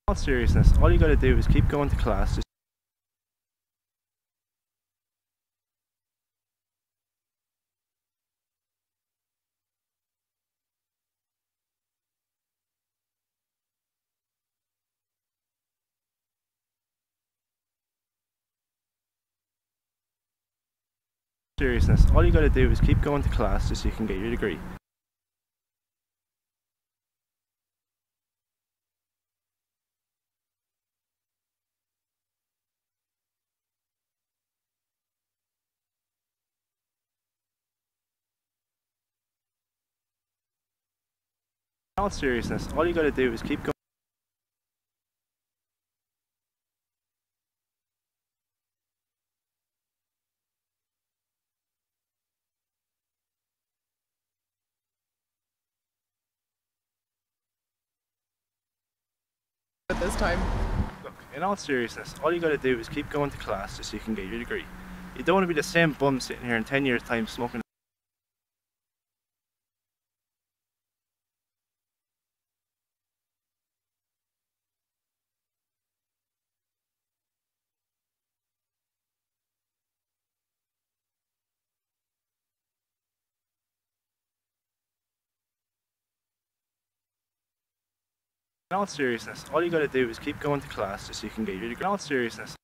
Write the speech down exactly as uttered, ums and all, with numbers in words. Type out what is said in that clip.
all seriousness, all you gotta do is keep going to class. Just seriousness, all you gotta do is keep going to class just so you can get your degree. In all seriousness, all you gotta do is keep going. At this time. Look, in all seriousness, all you gotta do is keep going to class just so you can get your degree. You don't want to be the same bum sitting here in ten years' time smoking. In all seriousness, all you gotta do is keep going to class just so you can get your degree. In all seriousness.